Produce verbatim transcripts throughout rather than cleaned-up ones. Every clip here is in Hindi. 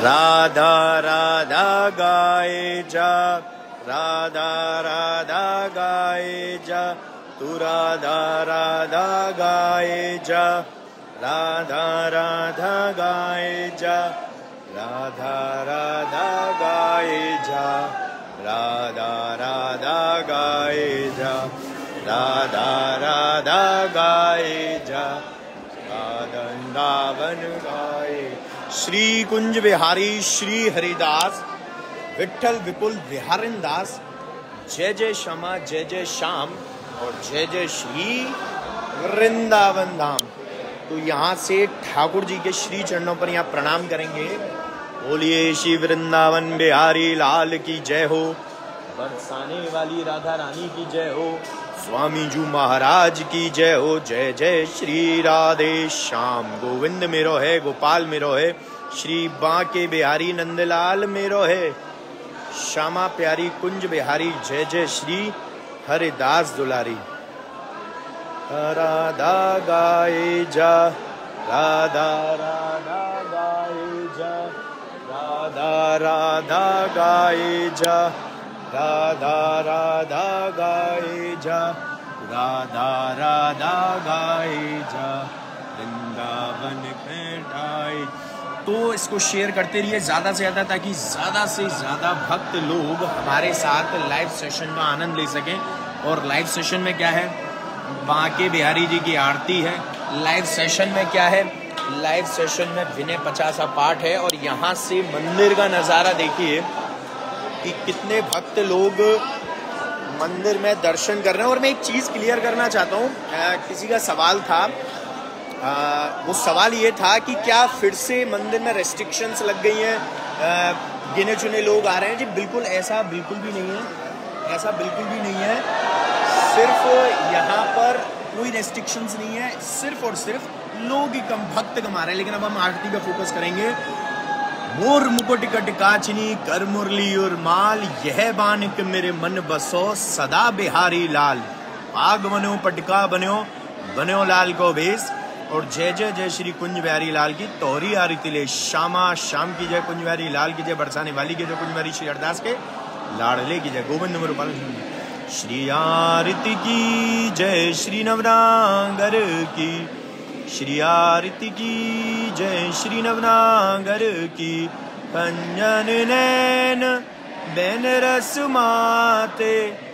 राधा राधा गाए जा, राधा राधा गाए जा, तू राधा राधा गाए जा, राधा राधा गाए जा, राधा राधा गाए जा, राधा राधा गाए जा, राधा राधा गाए जा, राधा वृंदावन गाए। श्री कुंज बिहारी श्री हरिदास विठल विपुल बिहारिन दास, जय जय श्यामा जय जय श्याम और जय जय श्री वृंदावन धाम। तो यहाँ से ठाकुर जी के श्री चरणों पर यहाँ प्रणाम करेंगे। बोलिए श्री वृंदावन बिहारी लाल की जय हो, बरसाने वाली राधा रानी की जय हो, स्वामी जी महाराज की जय हो। जय जय श्री राधे श्याम गोविंद मेरो है, गोपाल मेरो है, श्री बांके बिहारी नंदलाल मेरो है, श्यामा प्यारी कुंज बिहारी, जय जय श्री हरिदास दुलारी। राधा गाए जा, राधा राधा गाए जा, राधा राधा गाए जा, राधा राधा गाए जा, राधा राधा गाए जा, वृंदावन बैठाए। तो इसको शेयर करते रहिए ज़्यादा से ज़्यादा, ताकि ज़्यादा से ज़्यादा भक्त लोग हमारे साथ लाइव सेशन में आनंद ले सकें। और लाइव सेशन में क्या है, बांके बिहारी जी की आरती है। लाइव सेशन में क्या है, लाइव सेशन में विनय पचासा पाठ है। और यहाँ से मंदिर का नज़ारा देखिए कि कितने भक्त लोग मंदिर में दर्शन कर रहे हैं। और मैं एक चीज़ क्लियर करना चाहता हूँ, किसी का सवाल था, आ, वो सवाल ये था कि क्या फिर से मंदिर में रेस्ट्रिक्शंस लग गई हैं, गिने चुने लोग आ रहे हैं। जी बिल्कुल, ऐसा बिल्कुल भी नहीं है, ऐसा बिल्कुल भी नहीं है। सिर्फ यहाँ पर कोई रेस्ट्रिक्शंस नहीं है, सिर्फ और सिर्फ लोग ही कम भक्त कम आ रहे हैं। लेकिन अब हम आरती का फोकस करेंगे। मोर मुकुट कट काचनी कर मुरली और माल, यह बानिक मेरे मन बसो सदा बिहारी लाल। पाग बनो पटका बनो बनो लाल को भेस। और जय जय जय श्री कुंज बिहारी लाल की तोरी आरती ले, श्यामा श्याम की जय, कुंज बिहारी लाल की जय, बरसाने वाली की जय, कुंज बिहारी श्री हरदास के लाडले की जय, गोविंद मुरपाल श्री आरती की जय, श्री नवनागर की श्री आरती की जय, श्री नवनागर की। कंजन नैन बैन रस माते,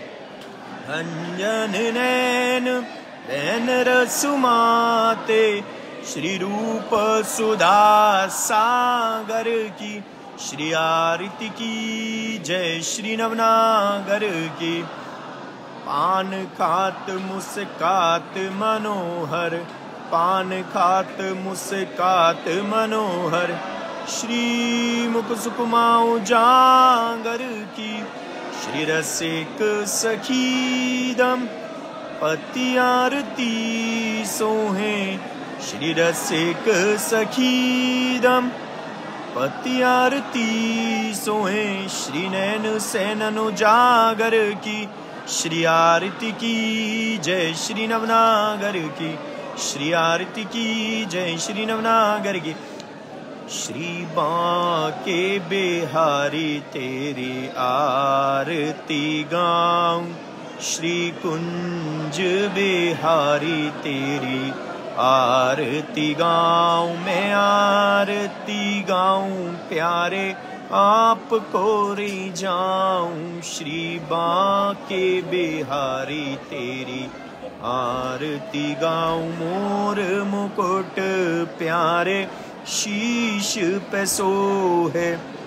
कंजन नैन बैन रस माते, श्री रूप सुधा सागर की श्री आरती की जय, श्री नवनागर की। पान खात मुस्कात मनोहर, पान खात मुस्कात मनोहर, श्री मुख सुकुमाऊ जागर की श्री रसिक सखीदम पति आरती सोहे, श्री रसिक सखीदम पति आरती सोहे, श्री नैन सैनन उजागर की श्री आरती की जय, श्री नवनागर की श्री आरती की जय, श्री नवनागर की। श्री बांके बिहारी तेरी आरती गाऊं, श्री कुंज बिहारी तेरी आरती गाऊं, मैं आरती गाऊं प्यारे आपको रे जाऊं, श्री बांके बिहारी तेरी आरती गाऊं। मोर मुकुट प्यारे शीश पे सोहे,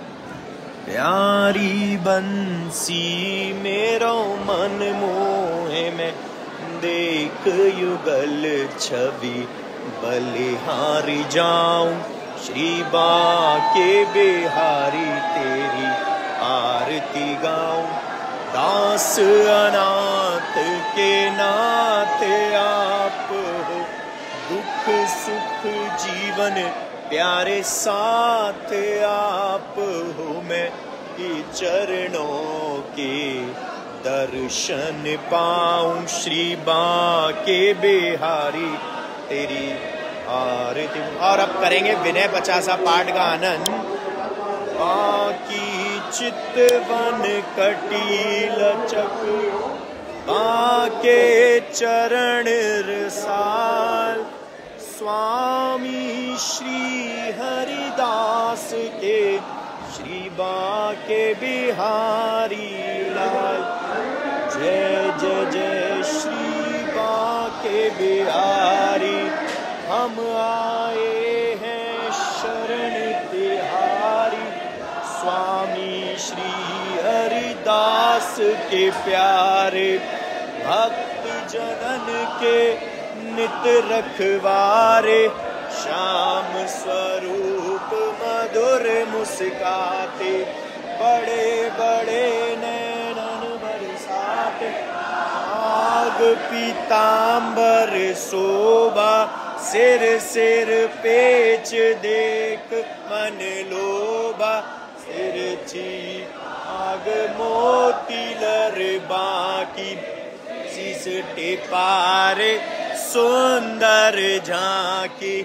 प्यारी बंसी मेरो मन मोहे, मैं देख युगल छवि बलिहारी जाऊं, श्री बांके बिहारी तेरी आरती गाऊं। दास अनाथ के नाथ आप हो, दुख सुख जीवन प्यारे साथ आप हो, मैं ही चरणों के दर्शन पाऊं, श्री बांके बिहारी तेरी आरती। और अब करेंगे विनय पचासा पाठ का आनंद। बाकी चितवन कटी लचक बाके चरण रसाल स्वामी श्री हरिदास के श्री बाके बिहारी लाल। जय जय जय श्री बाके बिहारी। हम आए हैं शरण तिहारी स्वामी श्री हरिदास के प्यारे। भक्त जनन के नित रखवारे श्याम स्वरूप मधुर मुस्काते बड़े बड़े नैनन बरसाते। आग पीतांबर शोभा सिर सिर पेच देख मन लोभा। सिर ची आग मोती लर बाकी शीस टिपारे सुंदर झांकी।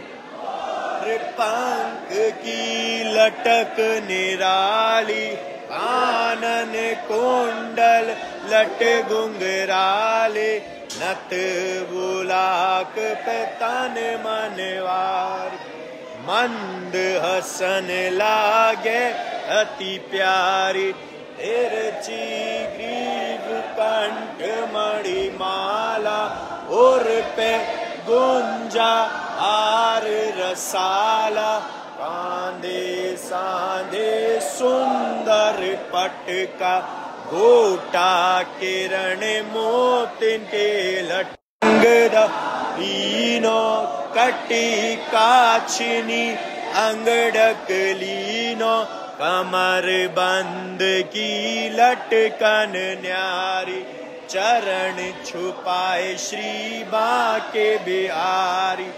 पंख की लटक निराली कानन कुंडल लट गुंगराले। नत बुलाक पे तन मनवार मंद हसन लागे अति प्यारी। तिरछी ग्रीव कंठ मणि माला और पे गुंजा हार रसाला। कांधे सांधे सुंदर पटका गोटा किरण मोतिन के लटंगदा। लीनो कटी काछनी अंगड़क लीनो कमर बंद की लटकन न्यारी। चरण छुपाए श्री बाके बिहारी।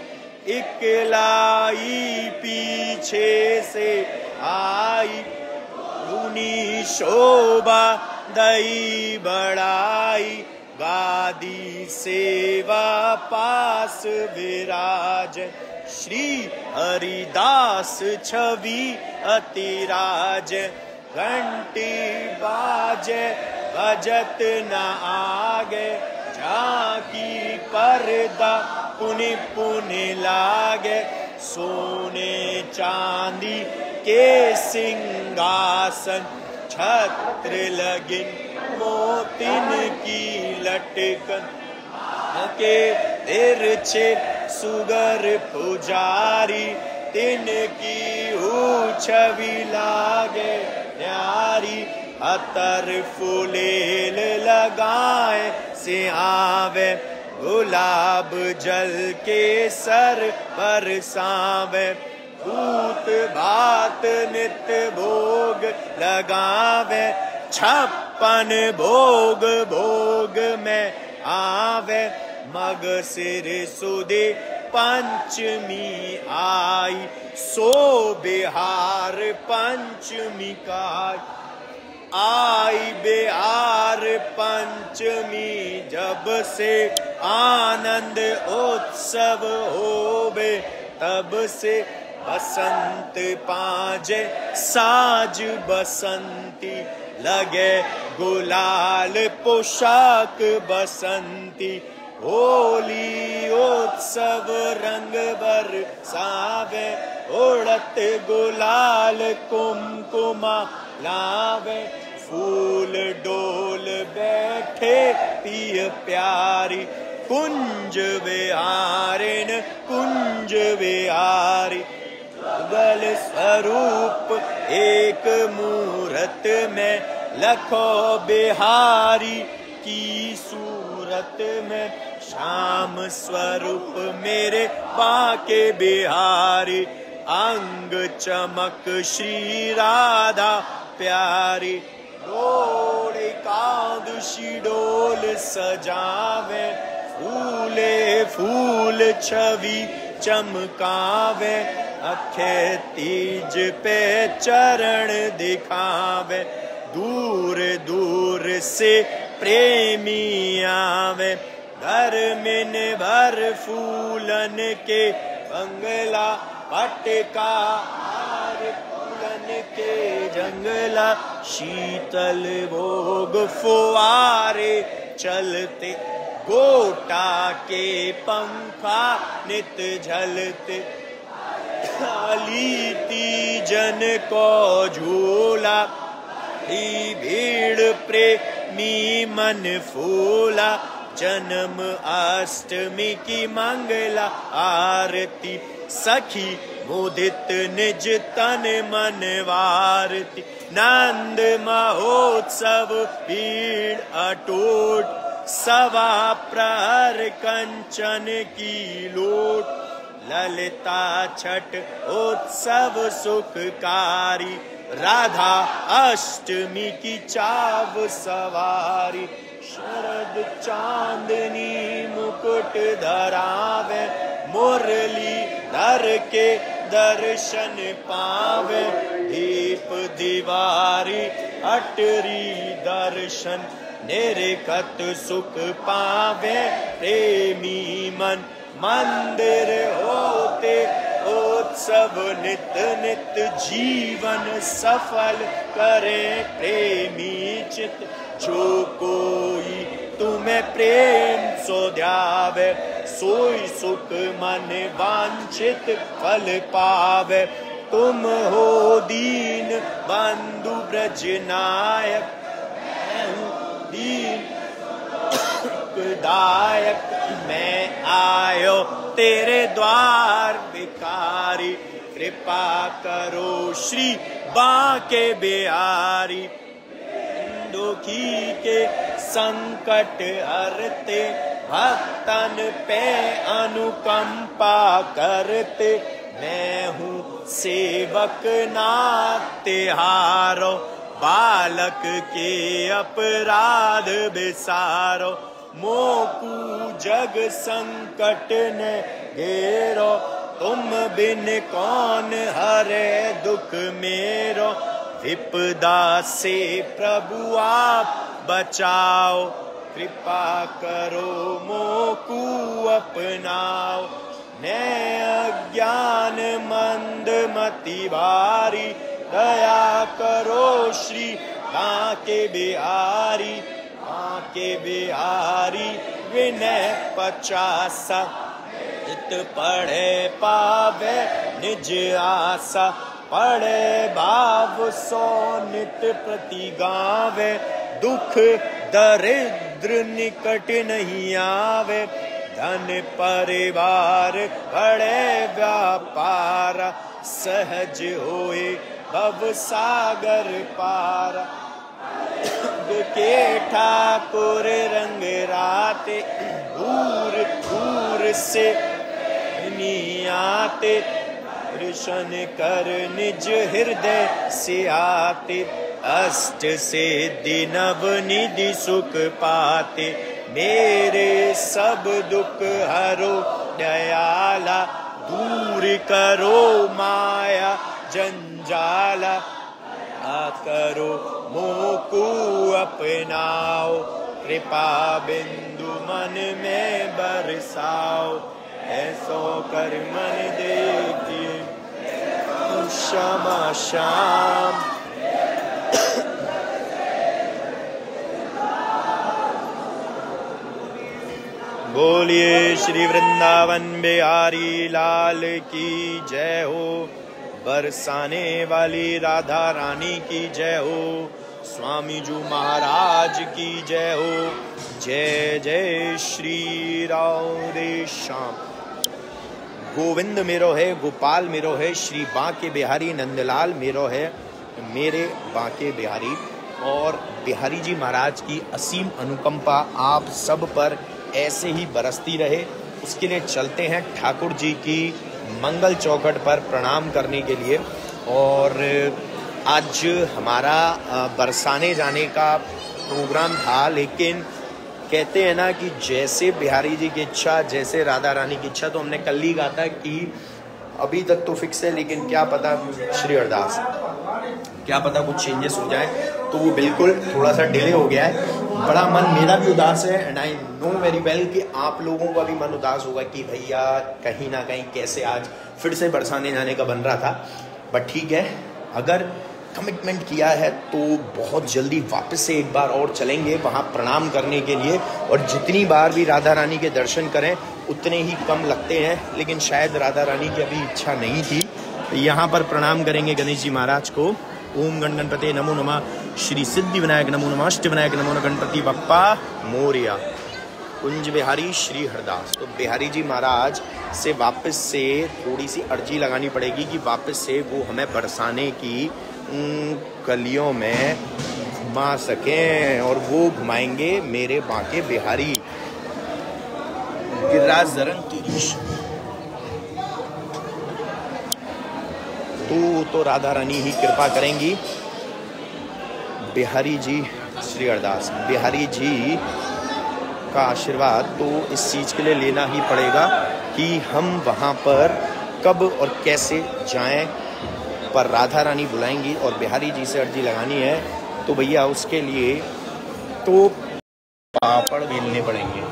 इकलाई पीछे से आई लूनी शोभा दई बढ़ाई। गादी सेवा पास विराज श्री हरिदास छवि अतिराज। घंटी बाजे बजत न आगे झांकी पर्दा पुनि पुनि लागे। सोने चांदी के सिंहासन छत्र लगिन मोतिन की लटकन के। तिरछे सुगर पुजारी तिनकी छवि लागे न्यारी। अतर फुलेल लगाए से आवे गुलाब जल के सर बरसावे। भूत भात नित भोग लगावे छप्पन भोग भोग में आवे। मग सिर सुदे पंचमी आई सो बिहार पंचमी का। आई बिहार पंचमी जब से आनंद उत्सव होवे। तब से बसंत पाजे साज बसंती लगे गुलाल पोशाक बसंती। होली उत्सव रंग बरसावे उड़त गुलाल कुमकुमा लावे। फूल डोल बैठे पिय प्यारी कुंज विहारिन कुंज विहारी। गल स्वरूप एक मूरत में लखो बिहारी की सूरत में। श्याम स्वरूप मेरे बाके बिहारी। अंग चमक श्री राधा प्यारी। डोल एकादशी डोल सजावे फूले फूल छवि चमकावे। अक्षय तीज पे चरण दिखावे। दूर दूर से प्रेमी आवे। घर में भर फूलन के बंगला पटका हार फूलन के मंगला, शीतल भोग फुआरे चलते, गोटा के पंखा नित झलते, लीती जन को झूला, भीड़ प्रेमी मन फूला, जन्म अष्टमी की मंगला आरती, सखी मुदित निज तन मन वारती, नंद महोत्सव भीड़ अटूट, सवा प्रहर कंचन की लूट, ललिता छठ उत्सव सुखकारी, राधा अष्टमी की चाव सवारी, शरद चांदनी मुकुट धरावे, मुरली धर के दर्शन पावे, दीप दिवारी अटरी दर्शन, निरखत सुख पावे, प्रेमी मन मंदिर होते, उत्सव नित नित जीवन सफल करे, प्रेमी चित जो कोई तुम्हें प्रेम सो ध्यावे, सोई सुख मन वांछित फल पावे, तुम हो दीन बंधु ब्रज नायक, दीन दायक, मैं आयो तेरे द्वार भिखारी, कृपा करो श्री बांके बिहारी, दुखी के संकट हरते, भक्तन पे अनुकंपा करते, मैं हूँ सेवक नाते हारो, बालक के अपराध बिसारो, मोकू जग संकट ने घेरो, तुम बिन कौन हरे दुख मेरो, विपदा से प्रभु आप बचाओ, कृपा करो मोकू अपनाओ, मैं अज्ञान मंद मति भारी, दया करो श्री बांके बिहारी, बांके बिहारी विनय पचासा, इत पढ़े पावे निज आशा, पढ़े भाव सो नित प्रति गावे, दुख दरिद्र निकट नहीं आवे, धन परिवार बड़े व्यापार, सहज होए भव सागर पार, के ठाकुर रंग राते, दूर दूर से आते, दर्शन कर निज हृदय से आते, अष्ट से नव निधि सुख पाते, मेरे सब दुख हरो दयाला, दूर करो माया जंजाला, करो मोकू अपनाओ, कृपा बिंदु मन में बरसाओ, ऐसो कर मन देखिए क्षमा श्याम। बोलिए श्री वृंदावन बिहारी लाल की जय हो, बरसाने वाली राधा रानी की जय हो, स्वामी जी महाराज की जय हो, जय जय श्री राधे श्याम। गोविंद मेरो है, गोपाल मेरो है, श्री बांके बिहारी नंदलाल मेरो है, मेरे बांके बिहारी। और बिहारी जी महाराज की असीम अनुकंपा आप सब पर ऐसे ही बरसती रहे, उसके लिए चलते हैं ठाकुर जी की मंगल चौखट पर प्रणाम करने के लिए। और आज हमारा बरसाने जाने का प्रोग्राम था, लेकिन कहते हैं ना कि जैसे बिहारी जी की इच्छा, जैसे राधा रानी की इच्छा। तो हमने कल ही कहा था कि अभी तक तो फिक्स है, लेकिन क्या पता श्री अरदास, क्या पता कुछ चेंजेस हो जाए, तो वो बिल्कुल थोड़ा सा डिले हो गया है। बड़ा मन मेरा भी उदास है, and I know very well कि आप लोगों का भी मन उदास होगा कि भैया कहीं ना कहीं कैसे आज फिर से बरसाने जाने का बन रहा था। बट ठीक है, अगर कमिटमेंट किया है तो बहुत जल्दी वापस से एक बार और चलेंगे वहाँ प्रणाम करने के लिए। और जितनी बार भी राधा रानी के दर्शन करें उतने ही कम लगते हैं, लेकिन शायद राधा रानी की अभी इच्छा नहीं थी। तो यहाँ पर प्रणाम करेंगे गणेश जी महाराज को। ओम गण गणपते नमो नमः, श्री सिद्धि विनायक नमो नमः, अष्ट विनायक नमो नमः, गणपति बप्पा मोरिया। कुंज बिहारी श्री हरदास। तो बिहारी जी महाराज से वापस से थोड़ी सी अर्जी लगानी पड़ेगी कि वापस से वो हमें बरसाने की कलियों में घुमा सकें, और वो घुमाएंगे मेरे बांके बिहारी गिरिराज धरन तिरीश। तो तो राधा रानी ही कृपा करेंगी। बिहारी जी श्री हरदास, बिहारी जी का आशीर्वाद तो इस चीज़ के लिए लेना ही पड़ेगा कि हम वहाँ पर कब और कैसे जाएं, पर राधा रानी बुलाएंगी और बिहारी जी से अर्जी लगानी है तो भैया उसके लिए तो पापड़ बेलने पड़ेंगे।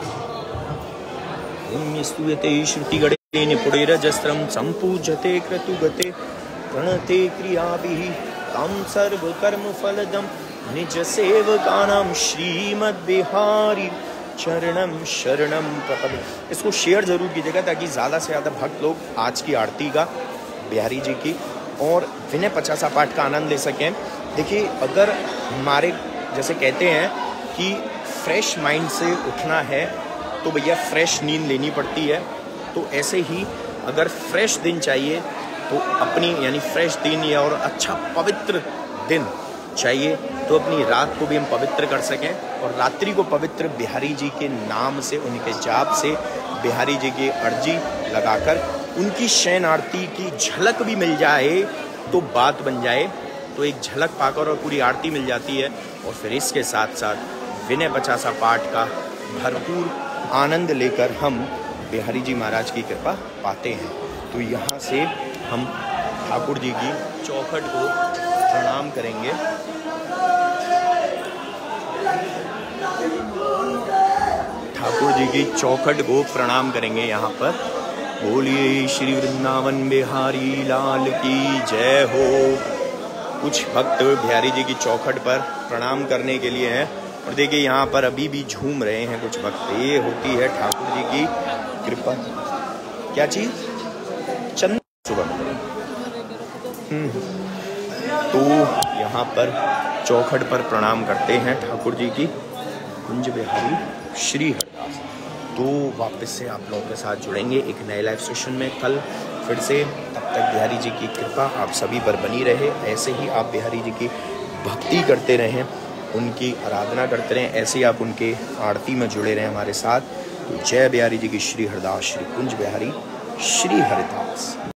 स्तूयते श्रुतिगणे निपुणेरजस्त्रं संपूजते क्रतुगते प्रणते क्रियाभिः तं सर्वकर्मफलदं निज सेवकानां श्रीमद्बिहारी चरणम शरणम प्रपद। इसको शेयर जरूर कीजिएगा ताकि ज़्यादा से ज़्यादा भक्त लोग आज की आरती का, बिहारी जी की और विनय पचासा पाठ का आनंद ले सकें। देखिए, अगर हमारे जैसे कहते हैं कि फ्रेश माइंड से उठना है तो भैया फ्रेश नींद लेनी पड़ती है, तो ऐसे ही अगर फ्रेश दिन चाहिए तो अपनी यानी फ्रेश दिन या और अच्छा पवित्र दिन चाहिए तो अपनी रात को भी हम पवित्र कर सकें, और रात्रि को पवित्र बिहारी जी के नाम से, उनके जाप से, बिहारी जी की अर्जी लगाकर उनकी शयन आरती की झलक भी मिल जाए तो बात बन जाए। तो एक झलक पाकर और पूरी आरती मिल जाती है, और फिर इसके साथ साथ विनय पचासा पाठ का भरपूर आनंद लेकर हम बिहारी जी महाराज की कृपा पाते हैं। तो यहाँ से हम ठाकुर जी की चौखट को प्रणाम करेंगे। ठाकुर जी की चौखट को प्रणाम करेंगे यहाँ पर। बोलिए श्री वृंदावन बिहारी लाल की जय हो। कुछ भक्त बिहारी जी की चौखट पर प्रणाम करने के लिए हैं, और देखिए यहाँ पर अभी भी झूम रहे हैं कुछ भक्त। ये होती है ठाकुर जी की कृपा। क्या चीज? चंद सुबह। तो यहाँ पर चौखट पर प्रणाम करते हैं ठाकुर जी की। कुंज बिहारी श्री हरदास। तो वापस से आप लोगों के साथ जुड़ेंगे एक नए लाइव सेशन में कल फिर से। तब तक बिहारी जी की कृपा आप सभी पर बनी रहे। ऐसे ही आप बिहारी जी की भक्ति करते रहें, उनकी आराधना करते रहें, ऐसे ही आप उनके आरती में जुड़े रहें हमारे साथ। तो जय बिहारी जी की श्री हरदास, श्री कुंज बिहारी श्री हरदास।